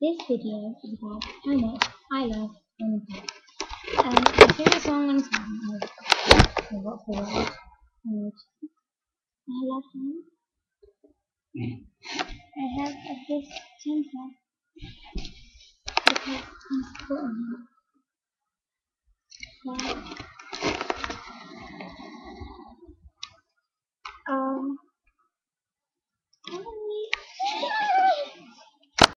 This video is about how much I love Monica. My favorite song on this album is I Got the World. And I love him. I have this temper.